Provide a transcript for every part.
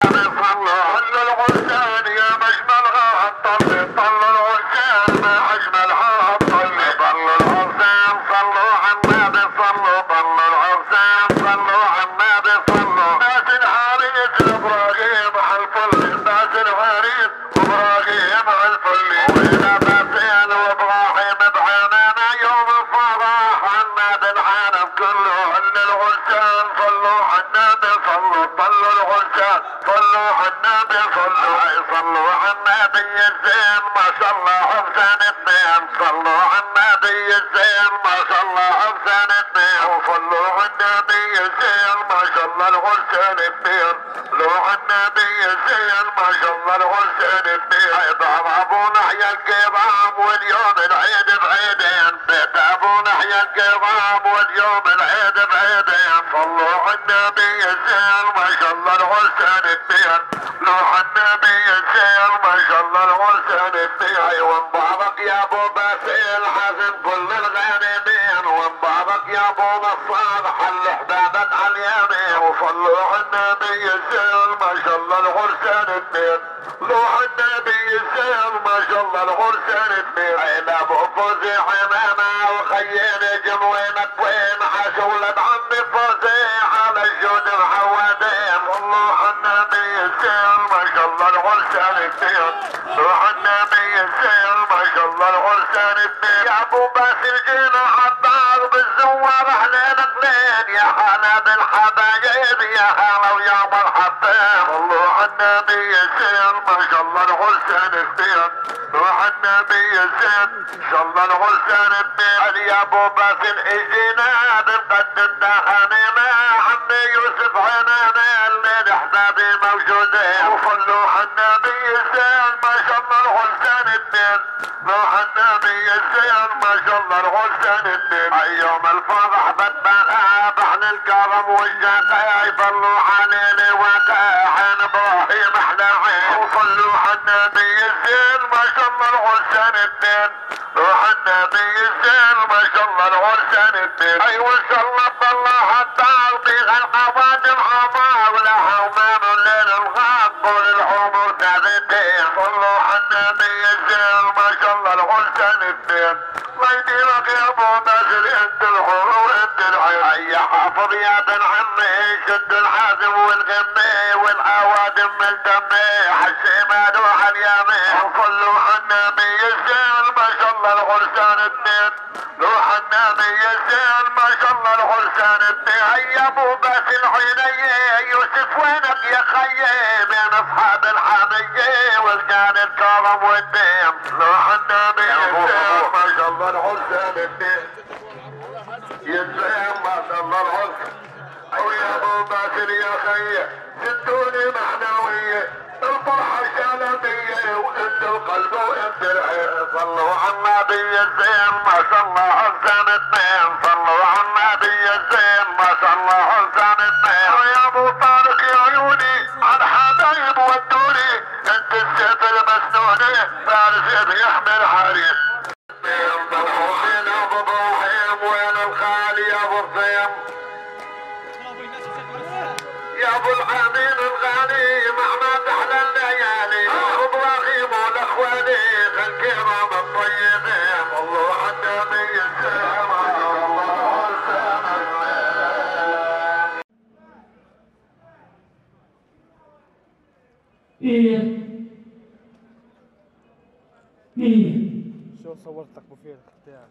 شو صورتك بفير اختيار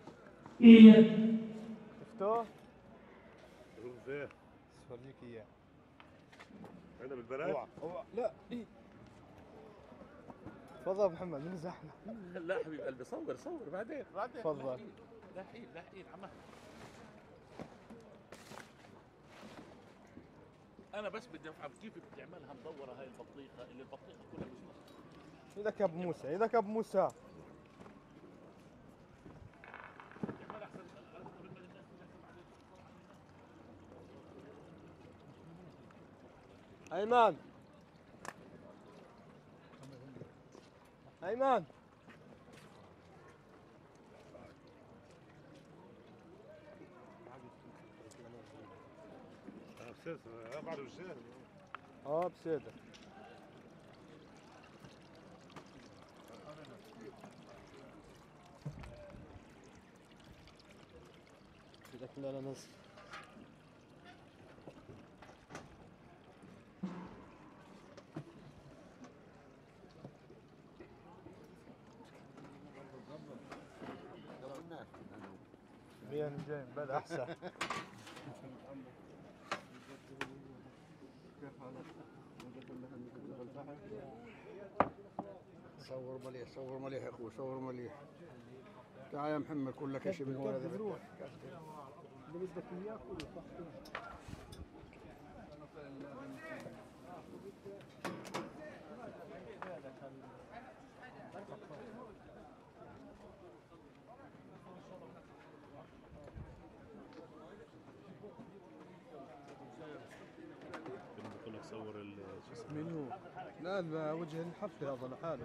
شفتوه؟ فين؟ اوريك اياه هنا بالبنات؟ اوعى لا تفضل ابو محمد من زحمه. لا حبيب قلبي صور بعدين تفضل. لاحقين عمال. انا بس بدي افهم كيف بتعملها مدوره هاي البطيخه اللي البطيخه كلها مش مظبوطه. ايدك ابو موسى ايدك ابو موسى. ايمن ايمن بسيدة. بسيدة. لكن انا ناس بين جاي بل احسن. صور مليح صور مليح يا اخوي صور مليح. تعال يا محمد كل لك شيء من ورا ذا. اللي بدك اياه كله صح. بقول لك صور منو؟ لا وجه الحفل هذا لحاله.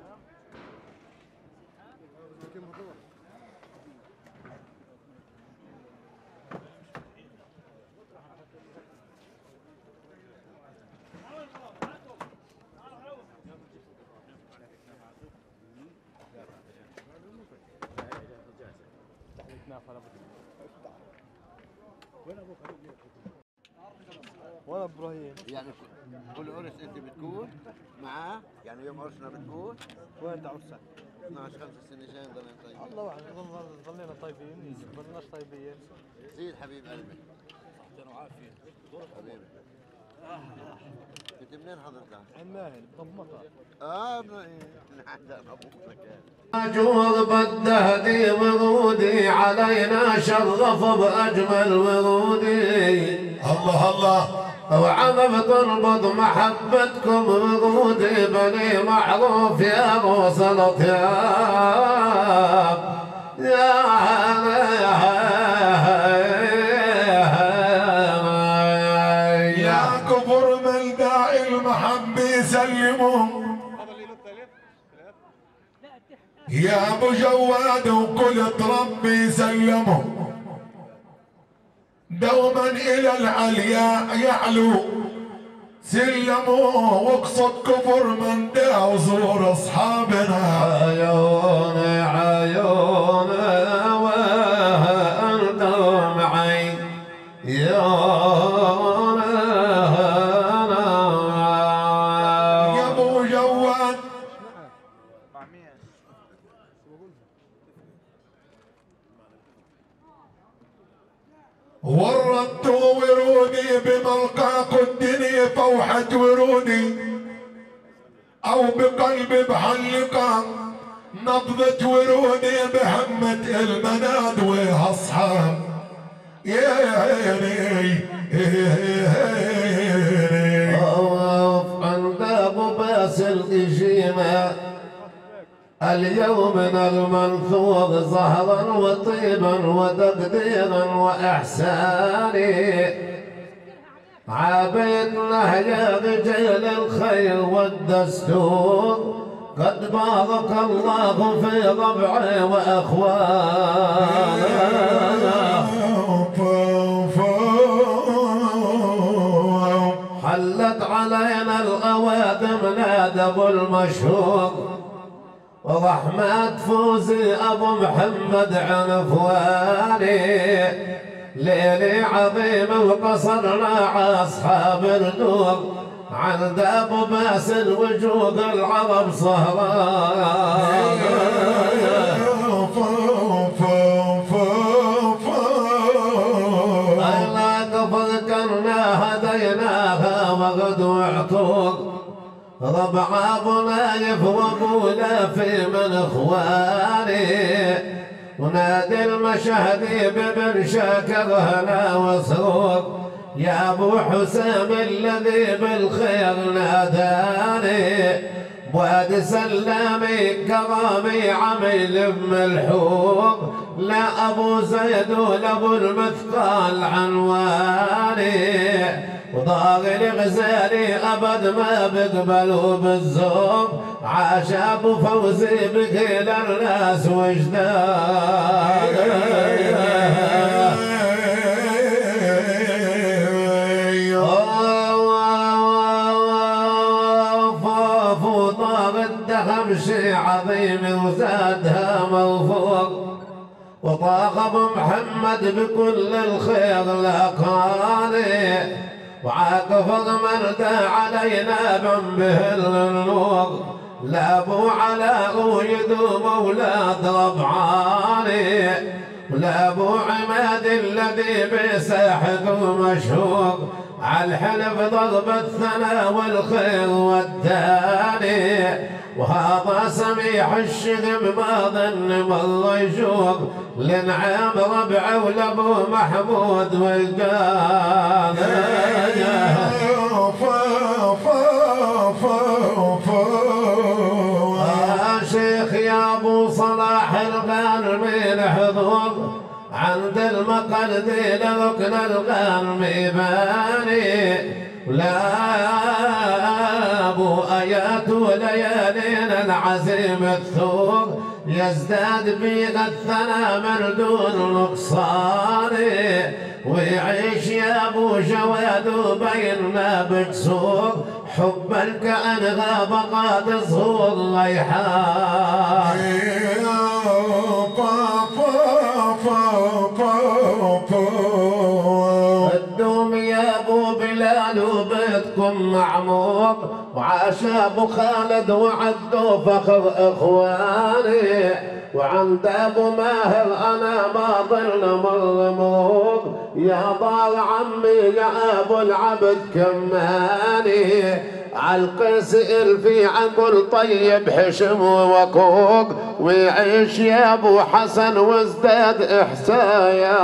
وين ابراهيم؟ يعني كل عرس انت بتكون معاه؟ يعني يوم عرسنا بتكون؟ وين عرسك؟ 12 5 السنه جاي نضلنا طيبين. الله اعلم ظلينا طيبين ما ظلناش طيبين. زيد حبيب قلبي. صحتين وعافيه. حبيبي. انت منين حضرتك؟ عماهل بضمطة. من عندنا ابوك مكان. جوض بالدهدي ورودي علينا شرف بأجمل ورودي. الله الله وعم بتربط محبتكم ورودي بني معروف يا ابو سلط يا كفر من داعي المحب يسلموا يا ابو جواد وكل تربي سلموا دوما الى العلياء يعلو سلموا واقصد كفر من دا وزور اصحابنا. عيوني عيوني وانتم عين يا ابو جواد وردوا ورودي بملقاك الدنيا فوحة ورودي او بقلبي بحلقة نبضة ورودي بهمة المناد واصحاب يا عند ابو باسل اجينا اليوم من المنثور زهرا وطيبا وتقديرا واحساني عابدنا يا رجال الخير والدستور قد بارك الله في ربعي واخواني. حلت علينا الاوادم الادب المشهور ورحمة فوزي ابو محمد عنفواني ليلي عظيم وقصرنا على اصحاب الدور عند ابو باسل وجود العرب صهران. ذكرنا هديناها وغدو عطور ربع ابو نايف وابونا في من اخواني ونادي المشهدي بابن شاكر هنا وسرور يا ابو حسام الذي بالخير ناداني بوادي سلامي كرامي عميل بملحوق لا ابو زيد ولا ابو المثقال عنواني وضاغي الغزالي ابد ما بقبلوا بالزوق عاش ابو فوزي بكل الناس وجدان. طار الدهم شي عظيم وزادها موفوق وطاق ابو محمد بكل الخير لقاني، وعاقف مرتى علينا به النور، لا ابو علاء ويدوم اولاد ربعاني، ولا ابو عماد الذي بساحته مشهور، عالحلف ضرب الثنا والخير والداني، وهذا سميح الشغم ما ظن مر يشوف، لنعم ربعه ولابو محمود والقاني. شيخ يا ابو صلاح الغانمي حضور عند المقردين ركن الغانمي باني، ولا ابو ايات وليالين العزيم الثور، يزداد فيها الثنا من دون نقصان، ويعيش يا ابو جواد بيننا بكسور، حبا كأنها بقات صور ريحان. الدوم يا ابو بلال وبيتكم معمور، وعاش ابو خالد وعدوا فخر اخواني، وعند ابو ماهر انا ما ضل مرموق، يا دار عمي يا ابو العبد كماني، عالقيس الفي عقل طيب حشم ووقوق، ويعيش يا ابو حسن وازداد احسايا.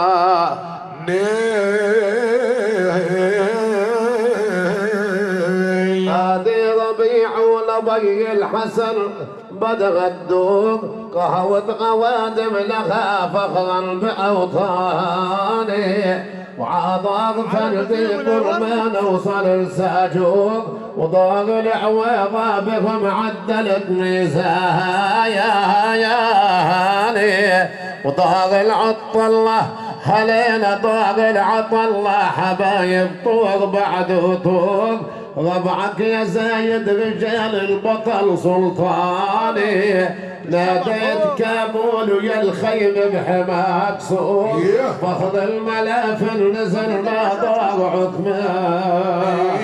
هادي ربيع ولبي الحسن بدغ الدور، قهوة غوادم لها فخرا بأوطاني، وعاضاض فردي قرمان وصل الساجور، وضاق العويضة بهم عدلت ميزايا يا هاني، وضاق العط الله هلينا ضاق العط الله حبايب طور بعد طور، ربعك يا زايد رجال البطل سلطاني، ناديت كابول ويا الخيم بحماك صور، فخذ الملافل نزلنا دار عثمان.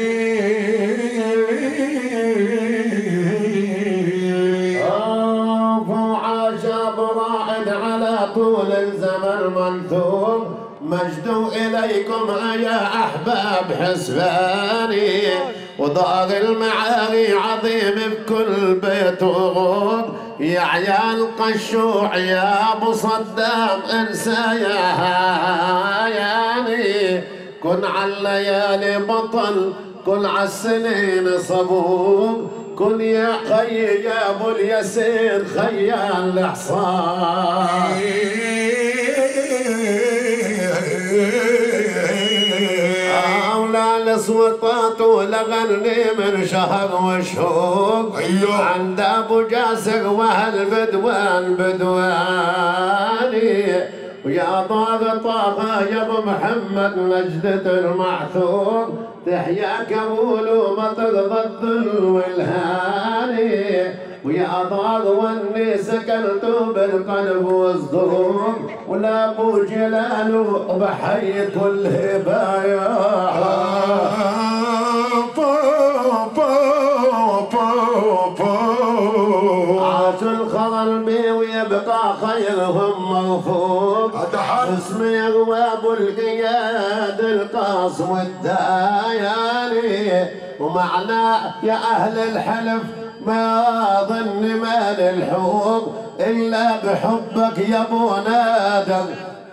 وعاش براعد على طول الزمن منثور، مجد إليكم يا أحباب حسباني، ودار المعالي عظيم بكل بيت وغور، يا عيال قشوع يا ابو صدام انسى يا هاياني، كن عالليالي بطل كن عالسنين صبور، كن يا خي يا ابو اليسير خيال الحصان. أولى السوطات ولغني من شهر وشهور، عند أبو جاسر وهالبدوان بدواني، ويا طاغ طاغ يا أبو محمد نجدة المعثور، تحيا كبول ومطر ضد الولهاني، ويا ضاغ واني سكنت بالقلب والصدور، ولا ابو جلال بحي كل هبايا. عاش الخضر بي ويبقى خيرهم مرفوض، اسمي وابو القياد القاص والداياني، ومعناه يا اهل الحلف ما ظن مال الحب إلا بحبك يا ابو نادر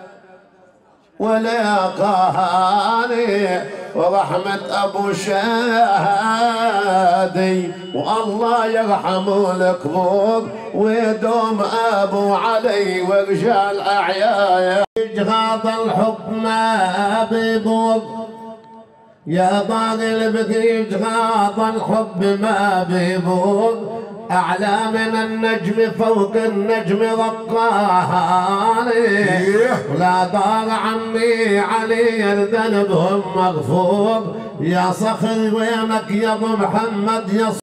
ولا قهاني، ورحمة ابو شادي والله يرحم الكبور، ويدوم ابو علي ورجال اعيايا، اجهاض الحب ما بيبور، يا ضاغل بقيج غاض الحب ما بيبور، أعلى من النجم فوق النجم رقاني، ولا ضاغ عمي علي ذنبهم مغفور، يا صخر وينك يا ابو محمد يا